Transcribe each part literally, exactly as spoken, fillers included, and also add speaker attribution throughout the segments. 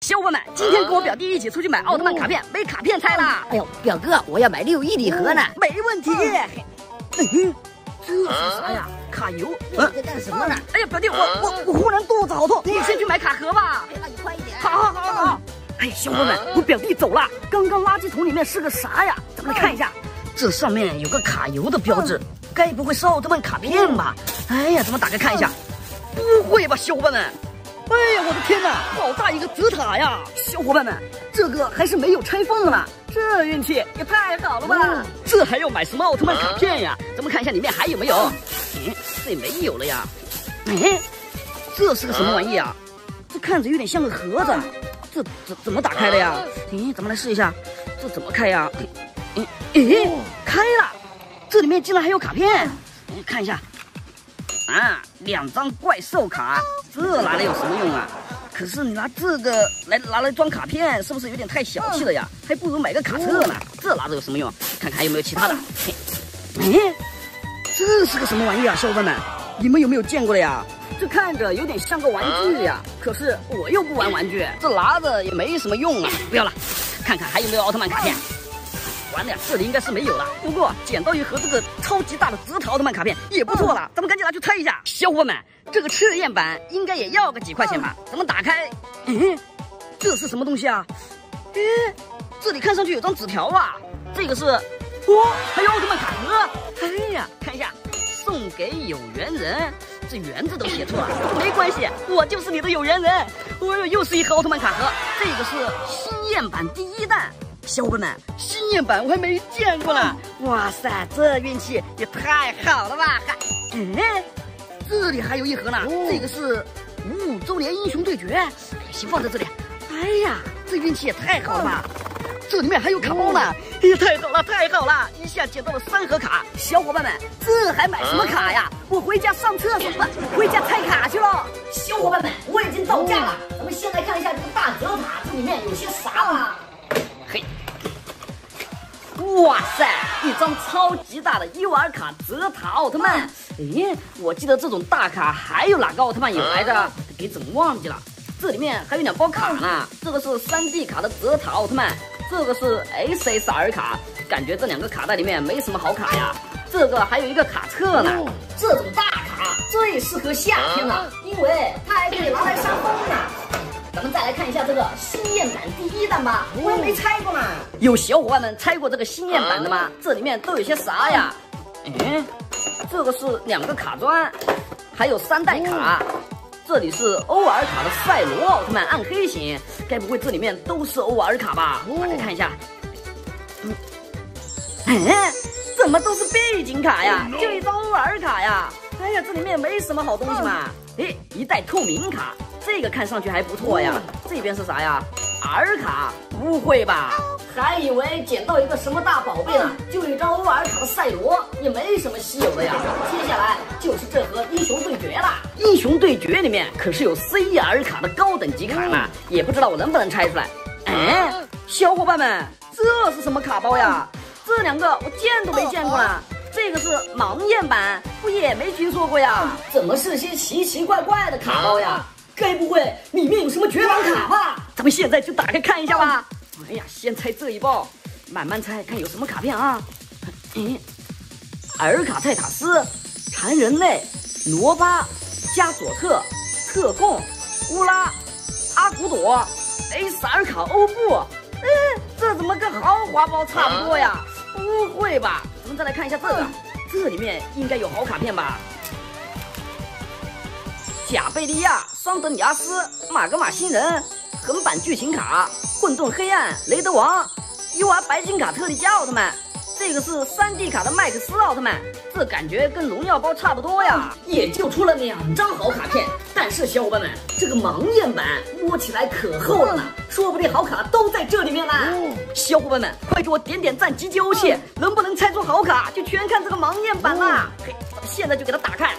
Speaker 1: 小伙伴们，今天跟我表弟一起出去买奥特曼卡片，没卡片拆了。
Speaker 2: 哎呦，表哥，我要买六一礼盒呢。
Speaker 1: 没问题。嗯，这是啥呀？卡油。
Speaker 2: 嗯，在干什么呢？
Speaker 1: 哎呀，表弟，我我我忽然肚子好痛，你先去买卡盒吧。
Speaker 2: 哎，那你快一点。
Speaker 1: 好好好好。哎，小伙伴们，我表弟走了。刚刚垃圾桶里面是个啥呀？咱们来看一下，这上面有个卡油的标志，该不会是奥特曼卡片吧？哎呀，咱们打开看一下。不会吧，小伙伴们！哎呀，我的天哪，好大一个紫塔呀！小伙伴们，这个还是没有拆封的呢，这运气也太好了吧！嗯、这还要买什么奥特曼卡片呀？咱们看一下里面还有没有？嗯，这也没有了呀。哎，这是个什么玩意啊？这看着有点像个盒子，这怎怎么打开的呀？哎，咱们来试一下，这怎么开呀？哎哎，开了！这里面竟然还有卡片，看一下。啊，两张怪兽卡，这拿来有什么用啊？可是你拿这个来拿来装卡片，是不是有点太小气了呀？还不如买个卡册呢。这拿着有什么用？看看还有没有其他的。哎，这是个什么玩意啊，小伙伴们？你们有没有见过的呀？这看着有点像个玩具呀，可是我又不玩玩具，这拿着也没什么用啊。不要了，看看还有没有奥特曼卡片。完了呀，这里应该是没有了。不过捡到一盒这个超级大的紫塔奥特曼卡片也不错了，咱们赶紧拿去拆一下。小伙伴们，这个测验版应该也要个几块钱吧？咱们打开，嗯，这是什么东西啊？哎，这里看上去有张纸条啊，这个是，哦，还有奥特曼卡盒。哎呀，看一下，送给有缘人，这缘字都写错了，没关系，我就是你的有缘人。哦呦，又是一盒奥特曼卡盒，这个是新验版第一弹。小伙伴们，新验版我还没见过呢！哇塞，这运气也太好了吧！还，哎，这里还有一盒呢，哦、这个是五五周年英雄对决，先放在这里。哎呀，这运气也太好了吧！这里面还有卡包呢，哎呀，太好了，太好了！一下捡到了三盒卡，小伙伴们，这还买什么卡呀？我回家上厕所了，回家拆卡去了。小伙伴们，我已经到家了，咱们先来看一下这个大泽塔，这里面有些啥吧？嘿，哇塞，一张超级大的伊瓦尔卡泽塔奥特曼。哎，我记得这种大卡还有哪个奥特曼有来着？给整忘记了。这里面还有两包卡呢，这个是 三 D 卡的泽塔奥特曼，这个是 S S R 卡。感觉这两个卡带里面没什么好卡呀。这个还有一个卡册呢。这种大卡最适合夏天了，因为它还可以拿来扇风呢。咱们再来看一下这个新验版第一弹吧，我也没拆过呢。有小伙伴们拆过这个新验版的吗？这里面都有些啥呀？嗯，这个是两个卡砖，还有三代卡。这里是欧尔卡的赛罗奥特曼暗黑型，该不会这里面都是欧尔卡吧？打开看一下。嗯，哎，怎么都是背景卡呀？就一张欧尔卡呀？哎呀，这里面没什么好东西嘛。哎，一袋透明卡。这个看上去还不错呀，这边是啥呀？ R 卡？不会吧？还以为捡到一个什么大宝贝呢，就一张欧尔卡的赛罗，也没什么稀有的呀。接下来就是这盒英雄对决了。英雄对决里面可是有 C R 卡的高等级卡呢，也不知道我能不能拆出来。哎，小伙伴们，这是什么卡包呀？这两个我见都没见过呢。这个是盲验版，我也没听说过呀。怎么是些奇奇怪怪的卡包呀？ 该不会里面有什么绝版卡吧？咱们现在就打开看一下吧。哎呀，先拆这一包，慢慢拆，看有什么卡片啊？嗯，尔卡泰塔斯、缠人类、罗巴、加索特、特贡、乌拉、阿古朵、A 萨尔卡欧布。嗯，这怎么跟豪华包差不多呀？不会吧？咱们再来看一下这个，这里面应该有好卡片吧？ 贾贝利亚、桑德里亚斯、马格玛星人、横版剧情卡、混沌黑暗、雷德王、U R 白金卡特利迦奥特曼，这个是 三 D 卡的麦克斯奥特曼，这感觉跟荣耀包差不多呀，也就出了两张好卡片。但是小伙伴们，这个盲验版摸起来可厚了呢，说不定好卡都在这里面呢。小伙伴们，快给我点点赞，集集欧气，能不能拆出好卡，就全看这个盲验版啦。嘿，咱们现在就给它打开。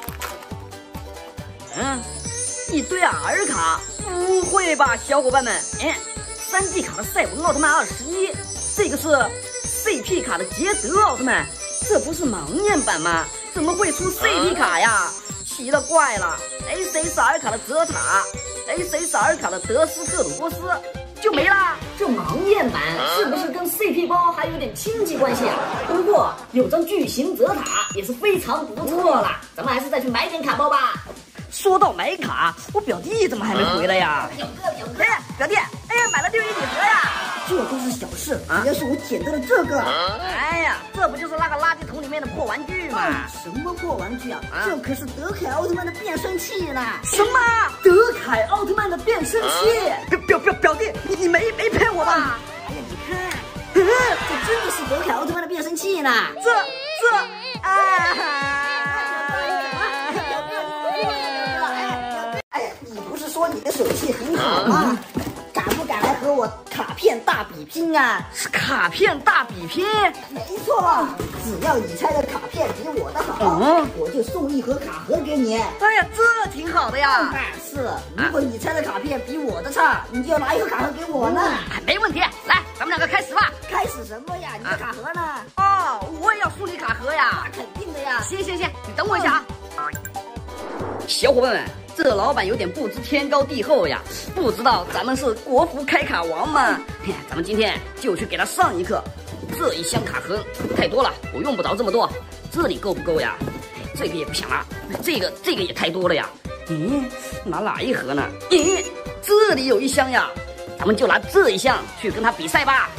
Speaker 1: 嗯，一堆 R 卡，不会吧，小伙伴们？哎， 三 D 卡的赛文奥特曼二十一，这个是 C P 卡的捷德奥特曼，这不是盲验版吗？怎么会出 C P 卡呀？ 奇了怪了 ，S S R 卡的泽塔 ，S S R 卡的德斯特鲁波斯就没啦。这盲验版是不是跟 C P 包还有点亲戚关系啊？不过有张巨型泽塔也是非常不错啦，咱们还是再去买点卡包吧。说到买卡，我表弟怎么还没回来呀？
Speaker 2: 表哥表哥，
Speaker 1: 哎，表弟，哎呀，买了六一礼盒呀！
Speaker 2: 这都是小事，主要是我捡到了这个。
Speaker 1: 哎呀，这不就是那个垃圾桶里面的破玩具吗？
Speaker 2: 什么破玩具啊？这可是德凯奥特曼的变身器呢！
Speaker 1: 什么？德凯奥特曼的变身器？表表表弟，你你没没骗我吧？
Speaker 2: 哎呀，你看，这真的是德凯奥特曼的变身器呢！
Speaker 1: 这这啊！
Speaker 2: 哎呀，你不是说你的手气很好吗？敢不敢来和我卡片大比拼啊？
Speaker 1: 是卡片大比拼？
Speaker 2: 没错，只要你猜的卡片比我的好，嗯、我就送一盒卡盒给你。
Speaker 1: 哎呀，这挺好的呀。
Speaker 2: 但是，如果你猜的卡片比我的差，你就要拿一盒卡盒给我呢。
Speaker 1: 嗯、没问题，来，咱们两个开始吧。
Speaker 2: 开始什么呀？你的卡盒呢？
Speaker 1: 哦，我也要送你卡盒呀。
Speaker 2: 那肯定的呀。
Speaker 1: 行行行，你等我一下啊。小伙伴们。这老板有点不知天高地厚呀，不知道咱们是国服开卡王吗？咱们今天就去给他上一课。这一箱卡盒太多了，我用不着这么多。这里够不够呀？这个也不想拿，这个这个也太多了呀。咦，拿哪一盒呢？咦，这里有一箱呀，咱们就拿这一箱去跟他比赛吧。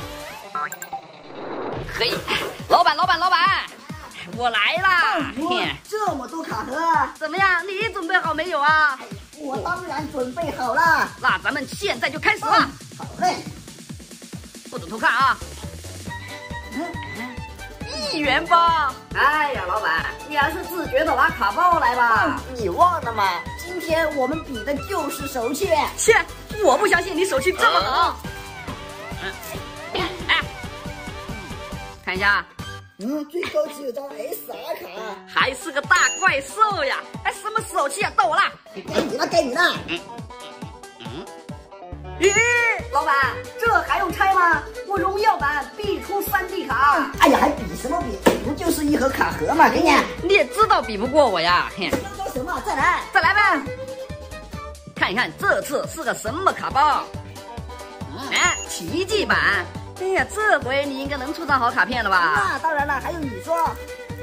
Speaker 1: 可以，老板，老板，老板。我来啦！
Speaker 2: 哇，这么多卡盒，
Speaker 1: 怎么样？你准备好没有啊？
Speaker 2: 我当然准备好了。
Speaker 1: 那咱们现在就开始吧。
Speaker 2: 好嘞，
Speaker 1: 不准偷看啊！嗯，一元包。哎呀，老板，你还是自觉的拿卡包来吧。
Speaker 2: 你忘了吗？今天我们比的就是手气。
Speaker 1: 切，我不相信你手气这么好。嗯，哎，看一下。
Speaker 2: 嗯，最高只有张 S R 卡，
Speaker 1: 还是个大怪兽呀！哎，什么手气啊？到我了，
Speaker 2: 该你了，该你了。
Speaker 1: 嗯嗯，咦，老板，这还用拆吗？我荣耀版必出 三 D 卡。
Speaker 2: 哎呀，还比什么比？不就是一盒卡盒吗？给你。
Speaker 1: 你也知道比不过我呀。
Speaker 2: 说说什么？再来，
Speaker 1: 再来呗。看一看这次是个什么卡包？哎，奇迹版。哎呀，这回你应该能出张好卡片了吧？
Speaker 2: 那当然了，还用你说？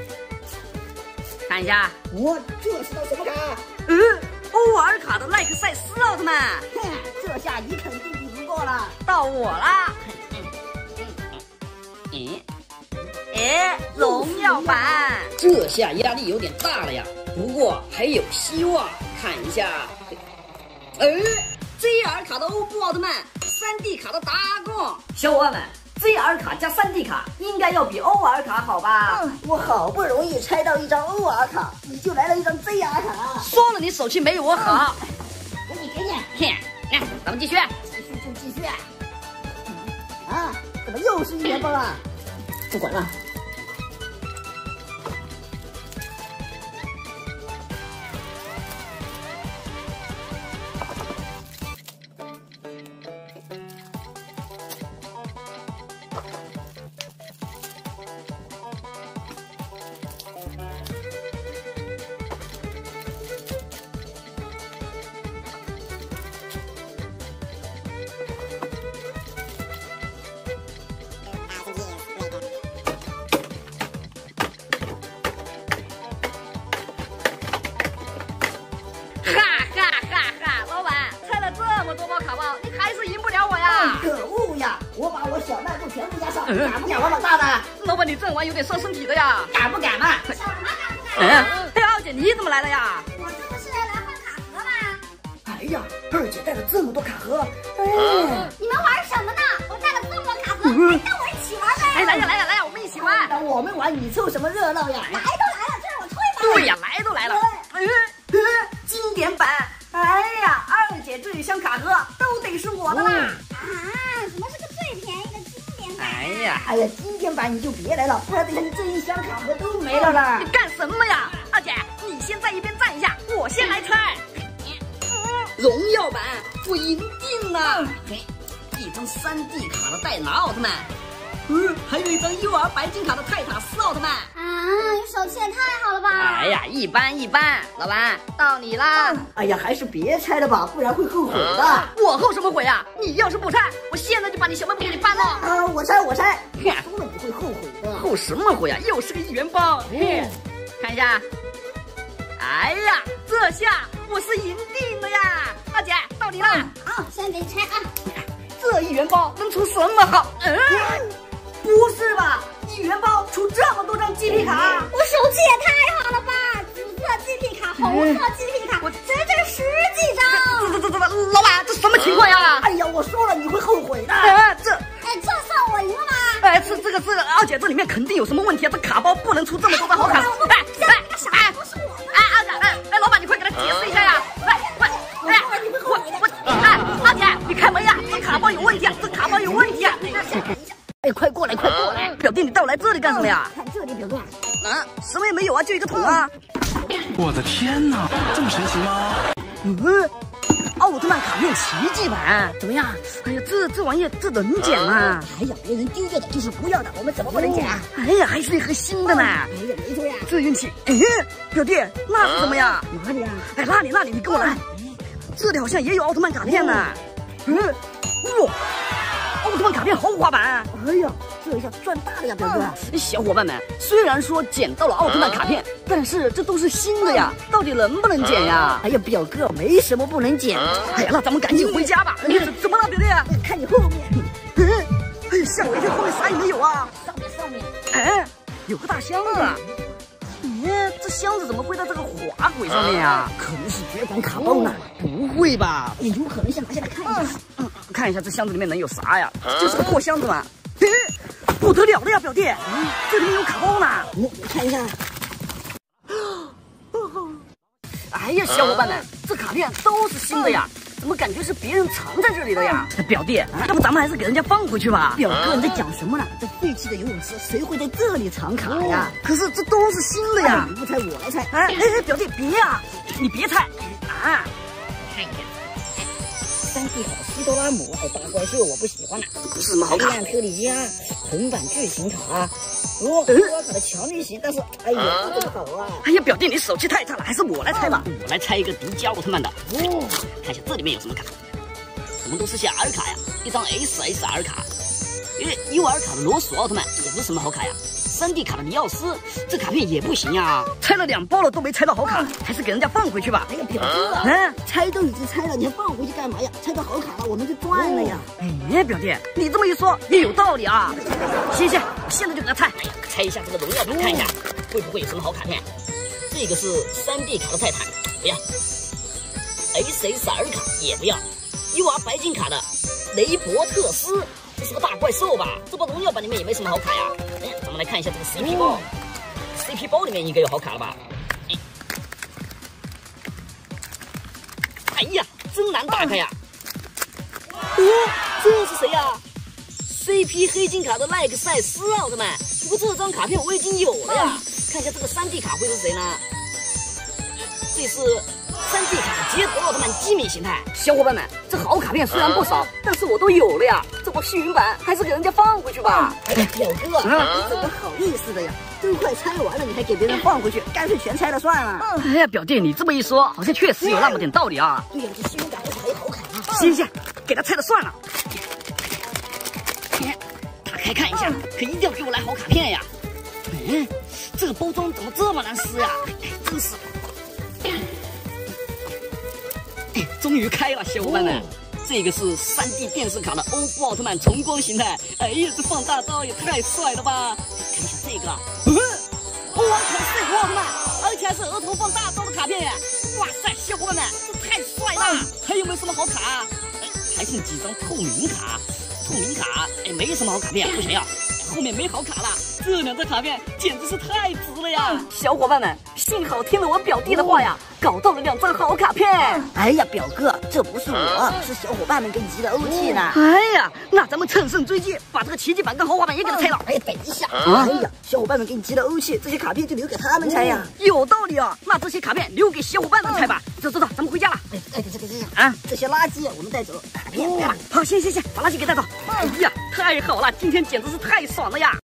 Speaker 1: 看一下，
Speaker 2: 我这是张什么卡？
Speaker 1: 嗯 ，O R 卡的奈克赛斯奥特曼。
Speaker 2: 哼，这下你肯定比不过了。
Speaker 1: 到我啦。嗯，哎，荣耀版。这下压力有点大了呀，不过还有希望。看一下，哎 ，J R 卡的欧布奥特曼。三 D 卡的达贡，小伙伴们 ，J R 卡加三 D 卡应该要比 O R 卡好吧？
Speaker 2: 嗯，我好不容易拆到一张 O R 卡，你就来了一张 J R 卡。
Speaker 1: 说了你手气没有我好。
Speaker 2: 给你给你，
Speaker 1: 嘿，来，咱们继续。
Speaker 2: 继续就继续。啊，怎么又是一元包啊？不管了。可恶呀！我把我小卖部全部压上，嗯、敢不敢玩老大的？
Speaker 1: 老板，你这玩有点伤身体的呀！
Speaker 2: 敢不敢嘛？
Speaker 3: 什么敢不敢？
Speaker 1: 嗯，哎，二姐你怎么来了呀？
Speaker 3: 我这不是来换卡盒吗？
Speaker 2: 哎呀，二姐带了这么多卡盒，哎，
Speaker 3: 你们玩什么呢？我带了这么多卡盒，嗯、跟我一起玩呗！
Speaker 1: 哎，来呀来呀来呀，我们一起玩！
Speaker 2: 那我们玩，你凑什么热闹呀？
Speaker 3: 来都来了，就让我吹吧！
Speaker 1: 对呀，来都来了。嗯嗯，经典版。哎呀，二姐这一箱卡盒都得是我的啦！
Speaker 3: 啊，怎么是个最便宜的经典版？
Speaker 1: 哎呀，
Speaker 2: 哎呀，经典版你就别来了，不然等下你这一箱卡盒都没了啦！
Speaker 1: 你干什么呀，二姐？你先在一边站一下，我先来猜。荣耀版，我赢定了！嘿，一张 三 D 卡的戴拿奥特曼。 嗯，还有一张 U R 白金卡的泰塔斯奥特曼。
Speaker 3: 啊，你手气也太好了吧！
Speaker 1: 哎呀，一般一般。老板，到你啦。
Speaker 2: 哎呀，还是别拆了吧，不然会后悔的。
Speaker 1: 我后什么悔啊？你要是不拆，我现在就把你小卖部给你搬了。
Speaker 2: 啊，我拆我拆。
Speaker 1: 哼，
Speaker 2: 说了你会后悔的。
Speaker 1: 后什么悔啊？又是个一元包。嗯，看一下。哎呀，这下我是赢定了呀！大姐，到你了。
Speaker 3: 啊，现在给你拆啊。
Speaker 1: 这一元包能出什么好？嗯，
Speaker 2: 不是吧？一元包出这么多张 G P 卡，
Speaker 3: 我手气也太好了吧！紫色 G P 卡，红色 G P 卡，我整整十几张。
Speaker 1: 这这这这，老板，这什么情况呀？
Speaker 2: 哎呀，我说了你会后悔的。
Speaker 1: 哎，这，
Speaker 3: 哎，这算我赢了吗？
Speaker 1: 哎，这这个这个，二姐，这里面肯定有什么问题啊！这卡包不能出这么多张好卡。哎哎哎，
Speaker 3: 不是我的。
Speaker 1: 哎，二姐，哎哎，老板，你快给他解释一下呀！哎快，哎，我我哎，二姐，你开门呀！这卡包有问题啊！这卡包有问题啊！哎，快过来，快过来！表弟，你带我来这里干什么呀？
Speaker 2: 看这里，表哥。
Speaker 1: 啊，什么也没有啊，就一个桶啊！
Speaker 4: 我的天哪，这么神奇吗？
Speaker 1: 嗯，奥特曼卡片奇迹版怎么样？哎呀，这这玩意这能捡吗？
Speaker 2: 哎呀，别人丢掉的就是不要的，我们怎么不能捡啊？
Speaker 1: 哎呀，还是一盒新的呢！
Speaker 2: 哎呀，没错呀。
Speaker 1: 这运气，哎，表弟，那是什么呀？
Speaker 2: 哪里啊？
Speaker 1: 哎，那里那里，你跟我来。这里好像也有奥特曼卡片呢。嗯，哇！奥特曼卡片豪华版，
Speaker 2: 哎呀，这一下赚大了呀，表哥！
Speaker 1: 嗯、小伙伴们，虽然说捡到了奥特曼卡片，但是这都是新的呀，到底能不能捡呀？
Speaker 2: 哎呀，表哥，没什么不能捡。
Speaker 1: 哎呀，那咱们赶紧回家吧。哎呀，怎么了，表弟？
Speaker 2: 看你后面。
Speaker 1: 嗯，哎呀，吓我一跳，后面啥也没有啊。
Speaker 2: 上面上面，
Speaker 1: 哎，有个大箱子。哎，这箱子怎么会在这个滑轨上面呀？
Speaker 2: 可能是绝版卡包呢。
Speaker 1: 不会吧？
Speaker 2: 也有可能，先拿下来看一下。
Speaker 1: 嗯，看一下这箱子里面能有啥呀？就是个破箱子嘛。哎，不得了的呀，表弟，嗯，这里面有卡包呢。
Speaker 2: 嗯，看一下。
Speaker 1: 哎呀，小伙伴们，这卡片都是新的呀，怎么感觉是别人藏在这里的呀？表弟，要不咱们还是给人家放回去吧？
Speaker 2: 表哥，你在讲什么呢？这废弃的游泳池，谁会在这里藏卡呀？
Speaker 1: 可是这都是新的呀！
Speaker 2: 你不猜，我来猜。
Speaker 1: 哎哎，表弟别呀，你别猜啊！
Speaker 2: 看一下，三 D 卡西多拉姆，哎，大怪兽我不喜欢了，
Speaker 1: 不是什么好卡。
Speaker 2: 黑暗特利迦，横版剧情卡。哦，多拉卡的强力型，但是哎呀，这个好啊！
Speaker 1: 哎呀，表弟你手气太差了，还是我来猜吧。我来猜一个迪迦奥特曼的。哦，看一下这里面有什么卡。怎么都是些 R 卡呀？一张 S S R 卡，呃 U R 卡的罗索奥特曼也不是什么好卡呀。三 D 卡的尼奥斯，这卡片也不行呀。拆了两包了都没拆到好卡，还是给人家放回去吧。
Speaker 2: 哎呀，表哥，嗯，拆都已经拆了，你还放回去干嘛呀？拆到好卡了，我们就赚了呀。
Speaker 1: 哎，表弟，你这么一说也有道理啊。行行，我现在就给他拆。哎呀，拆一下这个荣耀版，看一下会不会有什么好卡片。这个是三 D 卡的泰坦，不要。S S R 卡也不要。U R 白金卡的雷伯特斯，这是个大怪兽吧？这包荣耀版里面也没什么好卡呀。哎，咱们来看一下这个 C P 包、嗯、，C P 包里面应该有好卡了吧？哎呀，真难打开呀！哦，这是谁呀 ？C P 黑金卡的赖克赛斯奥特曼，不过这张卡片我已经有了呀。看一下这个 三 D 卡会是谁呢？这是三 D 卡的捷德奥特曼机敏形态。小伙伴们，这好卡片虽然不少，但是我都有了呀。这包幸运版还是给人家放回去吧。
Speaker 2: 哎呀，表哥，你怎么好意思的呀？都快拆完了，你还给别人放回去，干脆全拆了算了。
Speaker 1: 哎呀，表弟，你这么一说，好像确实有那么点道理啊。
Speaker 2: 对呀，这幸运版不是还有好卡吗？
Speaker 1: 行行，给他拆了算了。打开看一下，可一定要给我来好卡片呀。嗯，这个包装怎么这么难撕呀？哎，真是。终于开了，小伙伴们，哦、这个是 三 D 电视卡的欧布奥特曼重光形态。哎呀，这放大招也太帅了吧！看一下这个，嗯，欧王卡赛博奥特曼，而且还是额头放大招的卡片耶！哇塞，小伙伴们，这太帅了！还有没有什么好卡、啊？哎，还剩几张透明卡，透明卡，哎，没什么好卡片，不想要。后面没好卡了，这两张卡片简直是太值了呀！小伙伴们，幸好听了我表弟的话呀， 搞到了两张好卡片。
Speaker 2: 哎呀，表哥，这不是我，是小伙伴们给你集的欧气呢。
Speaker 1: 哎呀，那咱们乘胜追击，把这个奇迹版跟豪华版也给他拆了。
Speaker 2: 哎，等一下，哎呀，小伙伴们给你集的欧气，这些卡片就留给他们拆呀。
Speaker 1: 有道理啊，那这些卡片留给小伙伴们拆吧。走走走，咱们回家了。
Speaker 2: 哎哎，这个这样
Speaker 1: 啊，
Speaker 2: 这些垃圾我们带走，卡片带了。
Speaker 1: 好，行行行，把垃圾给带走。哎呀，太好了，今天简直是太爽了呀！